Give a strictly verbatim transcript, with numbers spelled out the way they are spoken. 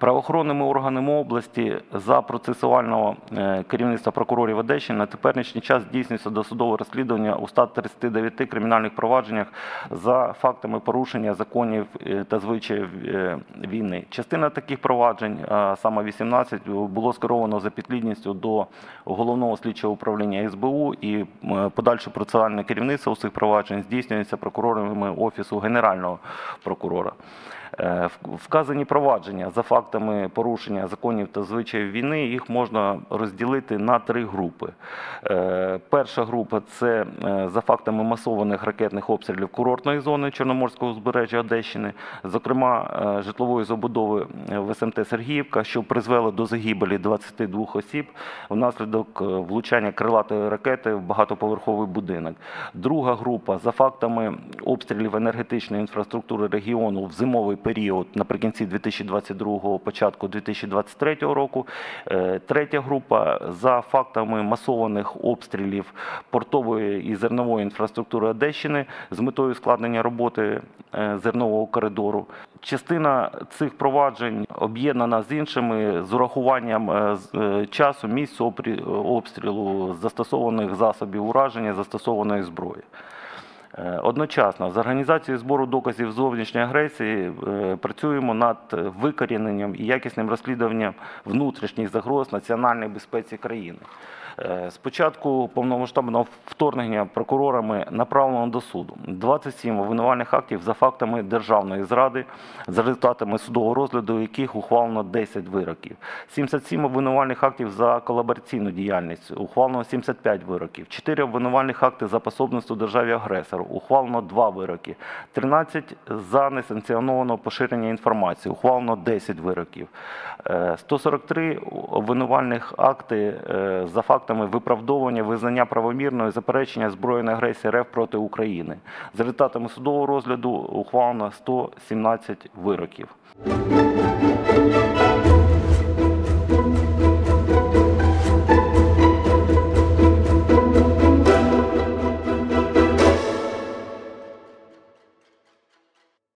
Правоохоронними органами області за процесуального керівництва прокурорів Одещини на теперішній час здійснюється досудове розслідування у ста тридцяти дев'яти кримінальних провадженнях за фактами порушення законів та звичаїв війни. Частина таких проваджень, саме вісімнадцять, було скеровано за підслідністю до Головного слідчого управління ес бе у, і подальше процесуальне керівництво у цих проваджень здійснюється прокурорами Офісу Генерального прокурора. Вказані провадження за фактами порушення законів та звичаїв війни, їх можна розділити на три групи. Перша група – це за фактами масованих ракетних обстрілів курортної зони Чорноморського узбережжя Одещини, зокрема житлової забудови в ес ем те Сергіївка, що призвело до загибелі двадцяти двох осіб внаслідок влучання крилатої ракети в багатоповерховий будинок. Друга група – за фактами обстрілів енергетичної інфраструктури регіону в зимовий період наприкінці дві тисячі двадцять другого, початку дві тисячі двадцять третього року. Третя група – за фактами масованих обстрілів портової і зернової інфраструктури Одещини з метою ускладнення роботи зернового коридору. Частина цих проваджень об'єднана з іншими з урахуванням часу, місць обстрілу, застосованих засобів ураження, застосованої зброї. Одночасно з організацією збору доказів зовнішньої агресії працюємо над викоріненням і якісним розслідуванням внутрішніх загроз національній безпеці країни. З початку повномасштабного вторгнення прокурорами направлено до суду двадцять сім обвинувальних актів за фактами державної зради, за результатами судового розгляду яких ухвалено десять вироків. сімдесят сім обвинувальних актів за колабораційну діяльність, ухвалено сімдесят п'ять вироків. чотири обвинувальних акти за пособництво державі-агресору, ухвалено два вироки. тринадцять за несанкціоноване поширення інформації, ухвалено десять вироків. сто сорок три обвинувальних акти за фактами виправдовування, визнання правомірної заперечення збройної агресії РФ проти України. За результатами судового розгляду ухвалено сто сімнадцять вироків.